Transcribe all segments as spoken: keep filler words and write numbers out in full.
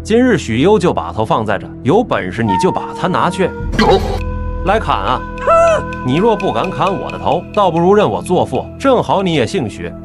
今日许攸就把头放在这，有本事你就把他拿去，来砍啊！你若不敢砍我的头，倒不如认我做父，正好你也姓许。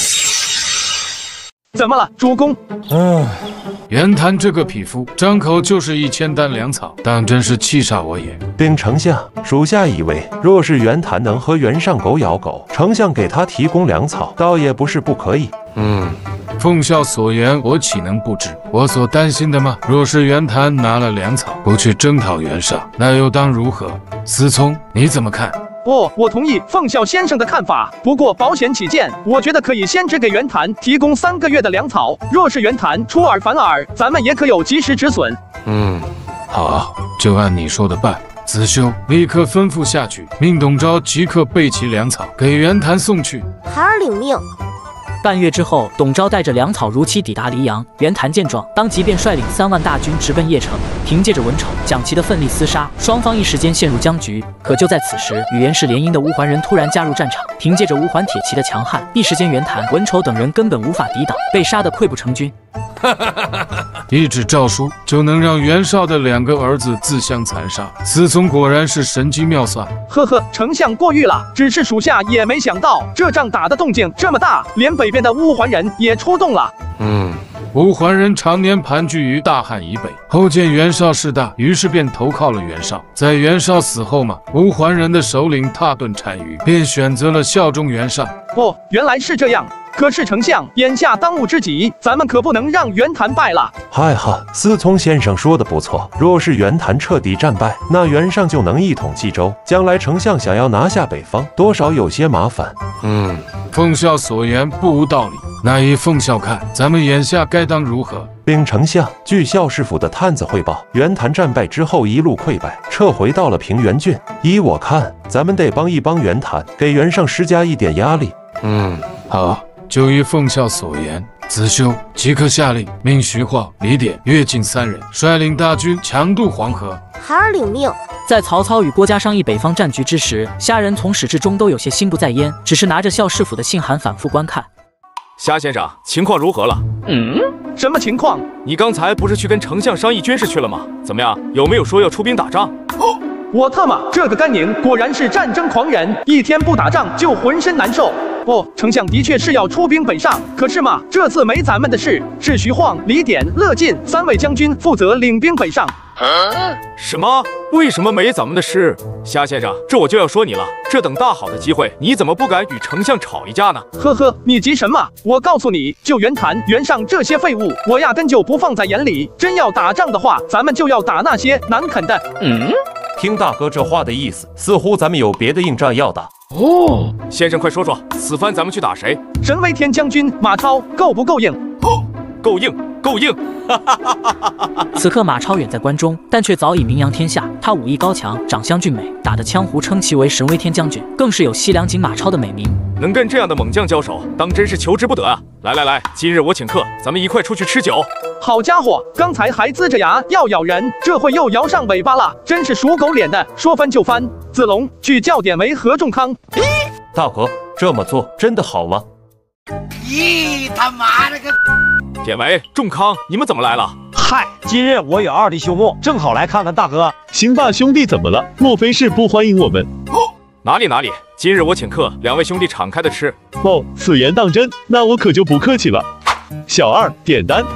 怎么了，主公？ 唉，袁谭这个匹夫，张口就是一千担粮草，当真是气煞我也。 禀丞相，属下以为，若是袁谭能和袁尚狗咬狗，丞相给他提供粮草，倒也不是不可以。 嗯。 奉孝所言，我岂能不知？我所担心的吗？若是袁谭拿了粮草，不去征讨袁绍，那又当如何？思聪，你怎么看？ 哦，我同意奉孝先生的看法。不过保险起见，我觉得可以先只给袁谭提供三个月的粮草。若是袁谭出尔反尔，咱们也可有及时止损。 嗯，好，就按你说的办。子修，立刻吩咐下去，命董昭即刻备齐粮草，给袁谭送去。 孩儿领命。 半月之后，董昭带着粮草如期抵达黎阳。袁谭见状，当即便率领三万大军直奔邺城。凭借着文丑、蒋齐的奋力厮杀，双方一时间陷入僵局。可就在此时，与袁氏联姻的乌桓人突然加入战场。凭借着乌桓铁骑的强悍，一时间袁谭、文丑等人根本无法抵挡，被杀得溃不成军。 一纸诏书就能让袁绍的两个儿子自相残杀，思聪果然是神机妙算。 呵呵，丞相过誉了。只是属下也没想到，这仗打的动静这么大，连北边的乌桓人也出动了。 嗯，乌桓人常年盘踞于大汉以北，后见袁绍势大，于是便投靠了袁绍。在袁绍死后嘛，乌桓人的首领蹋顿单于便选择了效忠袁绍。 哦，原来是这样。 可是丞相，眼下当务之急，咱们可不能让袁谭败了。 嗨哈，思聪先生说的不错。若是袁谭彻底战败，那袁尚就能一统冀州。将来丞相想要拿下北方，多少有些麻烦。 嗯，奉孝所言不无道理。那依奉孝看，咱们眼下该当如何？ 禀丞相，据孝士府的探子汇报，袁谭战败之后一路溃败，撤回到了平原郡。依我看，咱们得帮一帮袁谭，给袁尚施加一点压力。 嗯，好。 就依奉孝所言，子修即刻下令，命徐晃、李典、乐进三人率领大军强渡黄河。 孩儿领命。 在曹操与郭嘉商议北方战局之时，虾仁从始至终都有些心不在焉，只是拿着孝士府的信函反复观看。 虾先生，情况如何了？ 嗯，什么情况？ 你刚才不是去跟丞相商议军事去了吗？怎么样？有没有说要出兵打仗？ 哦 我特么，这个甘宁果然是战争狂人，一天不打仗就浑身难受。哦，丞相的确是要出兵北上，可是嘛，这次没咱们的事，是徐晃、李典、乐进三位将军负责领兵北上。 啊、什么？为什么没咱们的事？虾先生，这我就要说你了，这等大好的机会，你怎么不敢与丞相吵一架呢？ 呵呵，你急什么？我告诉你，就袁谭、袁尚这些废物，我压根就不放在眼里。真要打仗的话，咱们就要打那些难啃的。嗯。 听大哥这话的意思，似乎咱们有别的硬仗要打。 哦，先生快说说，此番咱们去打谁？ 神威天将军马超够不够硬？ 哦，够硬，够硬！ 此刻马超远在关中，但却早已名扬天下。他武艺高强，长相俊美，打得江湖称其为神威天将军，更是有西凉锦马超的美名。 能跟这样的猛将交手，当真是求之不得啊！来来来，今日我请客，咱们一块出去吃酒。 好家伙，刚才还呲着牙要咬人，这会又摇上尾巴了，真是属狗脸的，说翻就翻。子龙，去叫典韦和仲康。 大哥，这么做真的好吗？ 咦，他妈了个！ 典韦、仲康，你们怎么来了？ 嗨，今日我与二弟休沐，正好来看看大哥。 兴霸兄弟怎么了？莫非是不欢迎我们？ 哦，哪里哪里，今日我请客，两位兄弟敞开的吃。 哦，此言当真，那我可就不客气了。小二点单。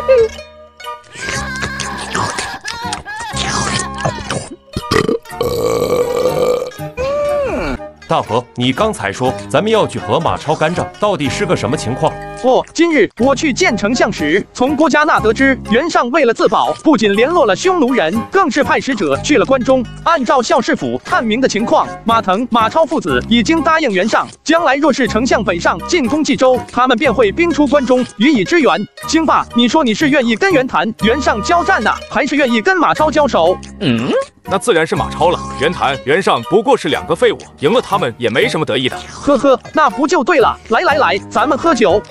大哥，你刚才说咱们要去和马超干仗，到底是个什么情况？ 哦，今日我去见丞相时，从郭嘉那得知，袁尚为了自保，不仅联络了匈奴人，更是派使者去了关中。按照孝士府探明的情况，马腾、马超父子已经答应袁尚，将来若是丞相北上进攻冀州，他们便会兵出关中予以支援。兴霸，你说你是愿意跟袁谭、袁尚交战呢，还是愿意跟马超交手？ 嗯。那自然是马超了。袁谭、袁尚不过是两个废物，赢了他们也没什么得意的。 呵呵，那不就对了。来来来，咱们喝酒。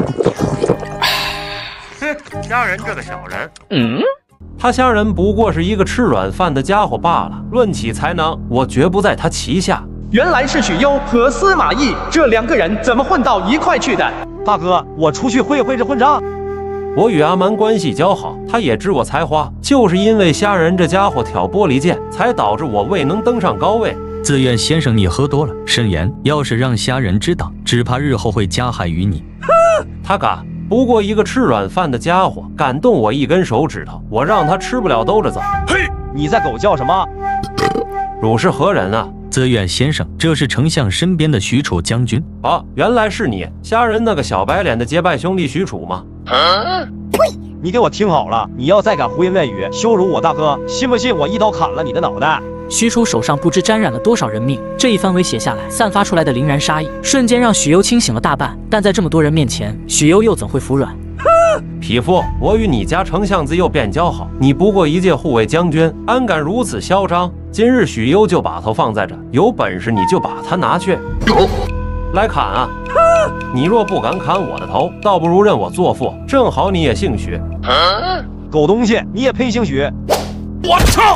哼，虾仁这个小人， 嗯，他虾仁不过是一个吃软饭的家伙罢了。论起才能，我绝不在他旗下。 原来是许攸和司马懿这两个人怎么混到一块去的？ 大哥，我出去会会这混账。 我与阿蛮关系交好，他也知我才华，就是因为虾仁这家伙挑拨离间，才导致我未能登上高位。 自愿先生，你喝多了，慎言。要是让虾仁知道，只怕日后会加害于你。 他敢？不过一个吃软饭的家伙，敢动我一根手指头，我让他吃不了兜着走。 嘿，你在狗叫什么？ 汝是何人啊？ 自愿先生，这是丞相身边的许褚将军。 啊，原来是你，虾仁那个小白脸的结拜兄弟许褚吗？ 啊、你给我听好了，你要再敢胡言乱语，羞辱我大哥，信不信我一刀砍了你的脑袋？ 许褚手上不知沾染了多少人命，这一番威胁下来，散发出来的凛然杀意，瞬间让许攸清醒了大半。但在这么多人面前，许攸又怎会服软？ 匹夫，我与你家丞相自幼便交好，你不过一介护卫将军，安敢如此嚣张？今日许攸就把头放在这，有本事你就把他拿去，来砍啊！你若不敢砍我的头，倒不如认我作父，正好你也姓许。 狗东西，你也配姓许？ 我操！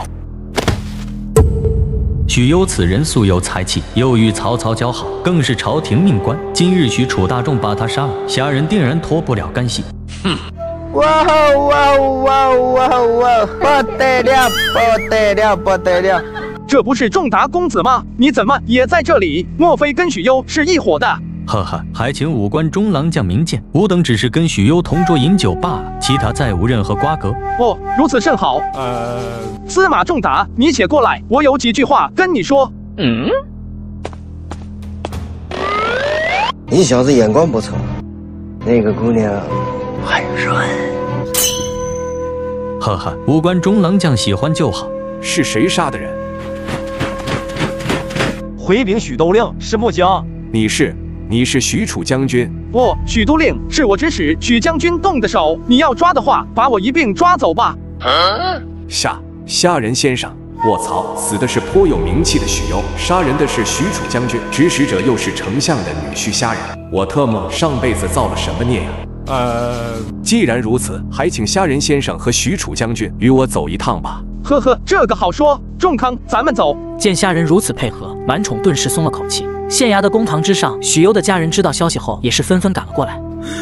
许攸此人素有才气，又与曹操交好，更是朝廷命官。今日许褚大众把他杀了，虾仁定然脱不了干系。哼！ 哇哇哇哇哇！不得了，不得了，不得了！ 这不是仲达公子吗？你怎么也在这里？莫非跟许攸是一伙的？ 呵呵，还请武关中郎将明鉴，吾等只是跟许攸同桌饮酒罢了，其他再无任何瓜葛。 哦，如此甚好。呃，司马仲达，你且过来，我有几句话跟你说。嗯， 你小子眼光不错，那个姑娘很软。 呵呵，武关中郎将喜欢就好。 是谁杀的人？ 回禀许都令，是木姜。 你是？你是许褚将军？ 不，许都令是我指使许将军动的手。你要抓的话，把我一并抓走吧。 啊、下虾仁先生，卧槽，死的是颇有名气的许攸，杀人的是许褚将军，指使者又是丞相的女婿虾仁。我特么上辈子造了什么孽呀、啊？呃，既然如此，还请虾仁先生和许褚将军与我走一趟吧。 呵呵，这个好说。仲康，咱们走。 见虾仁如此配合，满宠顿时松了口气。县衙的公堂之上，许攸的家人知道消息后，也是纷纷赶了过来。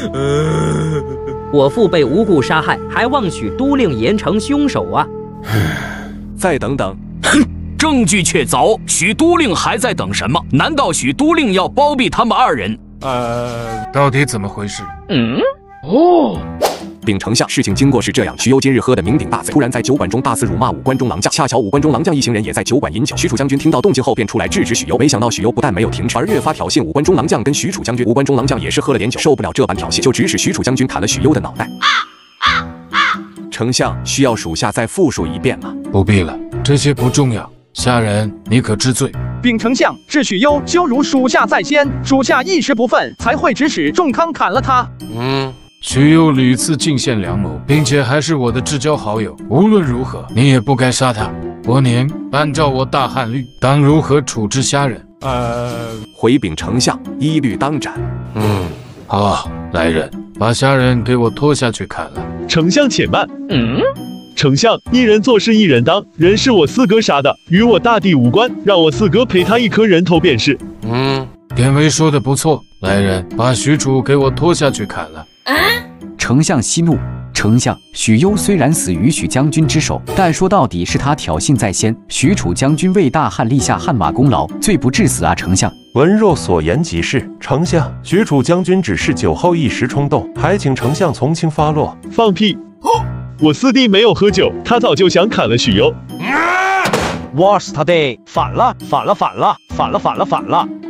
我父被无故杀害，还望许都令严惩凶手啊！ 再等等。 哼，证据确凿，许都令还在等什么？难道许都令要包庇他们二人？ 呃，到底怎么回事？ 嗯， 哦。 禀丞相，事情经过是这样：许攸今日喝得酩酊大醉，突然在酒馆中大肆辱骂武关中郎将。恰巧武关中郎将一行人也在酒馆饮酒，许褚将军听到动静后便出来制止许攸。没想到许攸不但没有停止，而越发挑衅武关中郎将跟许褚将军。武关中郎将也是喝了点酒，受不了这般挑衅，就指使许褚将军砍了许攸的脑袋。啊啊啊、丞相，需要属下再复述一遍吗？ 不必了，这些不重要。虾仁，你可知罪？ 禀丞相，是许攸羞辱属下在先，属下一时不忿，才会指使仲康砍了他。 嗯。许攸屡次进献良谋，并且还是我的至交好友。无论如何，你也不该杀他。伯年，按照我大汉律，当如何处置虾仁？ 呃，回禀丞相，一律当斩。 嗯，好，来人，把虾仁给我拖下去砍了。 丞相且慢。 嗯， 丞相，一人做事一人当，人是我四哥杀的，与我大弟无关，让我四哥赔他一颗人头便是。 嗯，典韦说的不错，来人，把许褚给我拖下去砍了。 啊！丞相息怒，丞相，许攸虽然死于许将军之手，但说到底是他挑衅在先。许褚将军为大汉立下汗马功劳，罪不至死啊！丞相， 文若所言极是。丞相，许褚将军只是酒后一时冲动，还请丞相从轻发落。 放屁！我四弟没有喝酒，他早就想砍了许攸。 哇死他爹！反了，反了，反了，反了，反了，反了！